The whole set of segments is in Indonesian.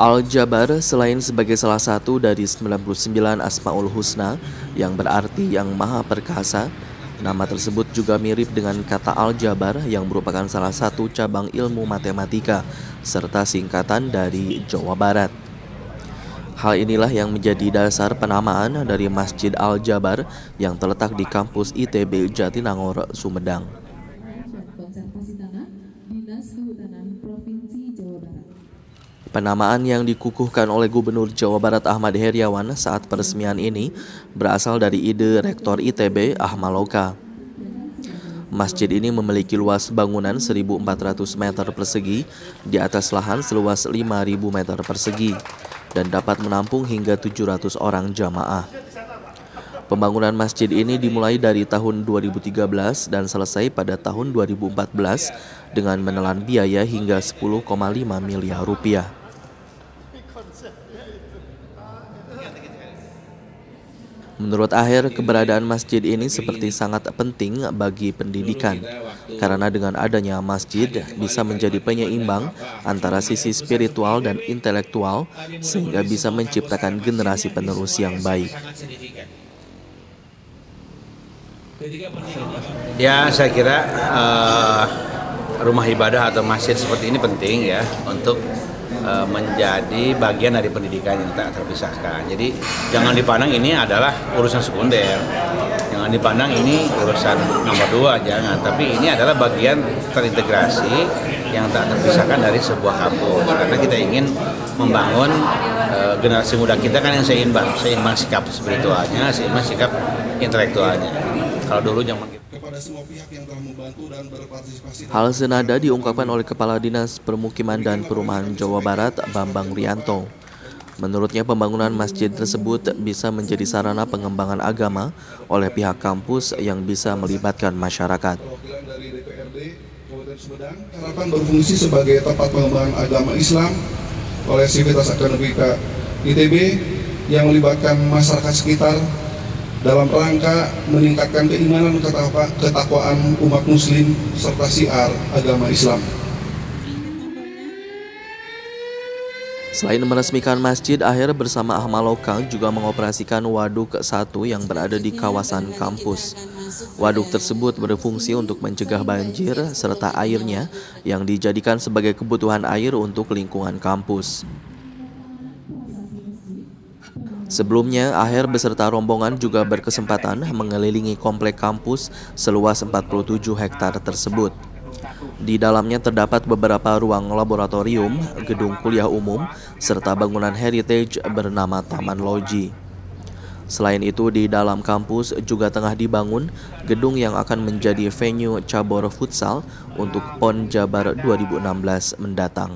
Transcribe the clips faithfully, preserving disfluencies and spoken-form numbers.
Al-Jabar selain sebagai salah satu dari sembilan puluh sembilan Asmaul Husna yang berarti yang maha perkasa, nama tersebut juga mirip dengan kata Al-Jabar yang merupakan salah satu cabang ilmu matematika serta singkatan dari Jawa Barat. Hal inilah yang menjadi dasar penamaan dari Masjid Al-Jabar yang terletak di kampus I T B Jatinangor, Sumedang. Penamaan yang dikukuhkan oleh Gubernur Jawa Barat Ahmad Heriawan saat peresmian ini berasal dari ide Rektor I T B Ahmad Loka. Masjid ini memiliki luas bangunan seribu empat ratus meter persegi di atas lahan seluas lima ribu meter persegi dan dapat menampung hingga tujuh ratus orang jamaah. Pembangunan masjid ini dimulai dari tahun dua ribu tiga belas dan selesai pada tahun dua ribu empat belas dengan menelan biaya hingga sepuluh koma lima miliar rupiah. Menurut Aher, keberadaan masjid ini seperti sangat penting bagi pendidikan, karena dengan adanya masjid bisa menjadi penyeimbang antara sisi spiritual dan intelektual, sehingga bisa menciptakan generasi penerus yang baik. Ya, saya kira uh, rumah ibadah atau masjid seperti ini penting ya untuk uh, menjadi bagian dari pendidikan yang tak terpisahkan. Jadi jangan dipandang ini adalah urusan sekunder, jangan dipandang ini urusan nomor dua, jangan. Tapi ini adalah bagian terintegrasi yang tak terpisahkan dari sebuah kampus. Karena kita ingin membangun uh, generasi muda kita kan yang seimbang, seimbang sikap spiritualnya, seimbang sikap intelektualnya. Kalau dulu zaman kepada semua pihak yang telah membantu dan berpartisipasi. Hal senada diungkapkan oleh Kepala Dinas Permukiman dan Perumahan Jawa Barat, Bambang Rianto. Menurutnya pembangunan masjid tersebut bisa menjadi sarana pengembangan agama oleh pihak kampus yang bisa melibatkan masyarakat. Perwakilan dari D P R D Kabupaten Sumedang harapan berfungsi sebagai tempat pengembangan agama Islam oleh Sivitas Akademika I T B yang melibatkan masyarakat sekitar dalam rangka meningkatkan keimanan ketakwaan umat muslim serta syiar agama Islam. Selain meresmikan masjid, Aher bersama Ahmad Loka juga mengoperasikan waduk satu yang berada di kawasan kampus. Waduk tersebut berfungsi untuk mencegah banjir serta airnya yang dijadikan sebagai kebutuhan air untuk lingkungan kampus. Sebelumnya, Aher beserta rombongan juga berkesempatan mengelilingi komplek kampus seluas empat puluh tujuh hektar tersebut. Di dalamnya terdapat beberapa ruang laboratorium, gedung kuliah umum, serta bangunan heritage bernama Taman Loji. Selain itu, di dalam kampus juga tengah dibangun gedung yang akan menjadi venue cabur futsal untuk PON Jabar dua ribu enam belas mendatang.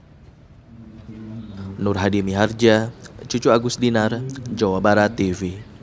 Nur Hadi Miharja, Cucu Agus Dinar, Jawa Barat T V.